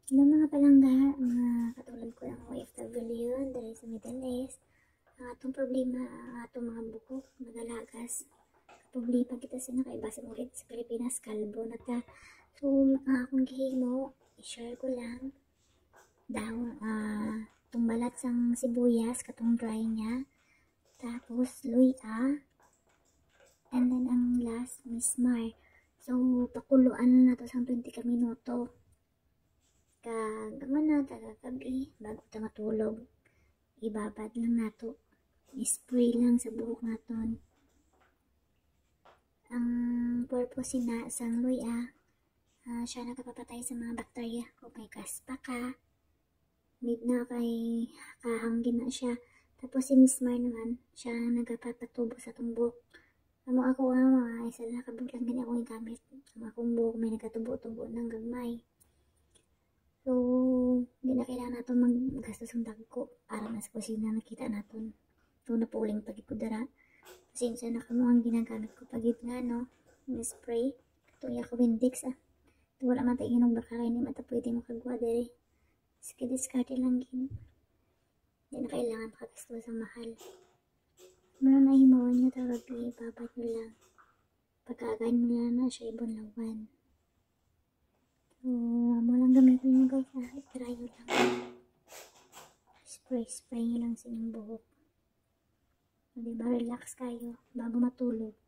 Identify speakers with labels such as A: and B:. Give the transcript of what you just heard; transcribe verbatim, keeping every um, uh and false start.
A: Hello mga palangga, mga katulad ko ng O F W dahil sa Middle East. Ang atong problema, ang atong mga buhok, magalagas. Problema kita sa nakaibasa mo rin sa Pilipinas, kalbo na ta. So, ang akong gihimo, i-share ko lang. Daw, uh, itong balat sang sibuyas, katong dry niya. Tapos, luya. And then, ang last, mismar. So, pakuluan na to sa twenty ka minuto. Kagaman na tagagabi bago ta matulog, ibabad lang nato, spray lang sa buhok naton. Ang purpose na sang luya, uh, siya nakapapatay sa mga bakterya. Kung may kaspa ka, mid na kay kahangin na siya. Tapos si Mismar naman, siya nagpapatubo sa tong buhok. Amo ako nga mga isa na kabulang gani akong igamit. Ang akong buhok may nagkatubo-tubo ng gamay. So, hindi na kailangan natin maggastos ng dagko para nasa kusina nakita natin. So, napuling pagikudara. Pasensya na kamo ang ginagamit ko pagid nga, no? Yung spray. Ito yung ako Windix, ah. Ito wala man tayo ng baka kayo ni mata pwede mo kagwa dere. Sige, discarte lang gin. Hindi na kailangan makagastos ang mahal. Muna na himawan nyo tawag ni babat nyo lang. Pagkaagain mo lang na siya ibon lawan. So, mo lang gamitin nyo guys, ha? I-try nyo lang. Spray, spray nyo lang sa inyong buhok. So, diba, relax kayo bago matulog.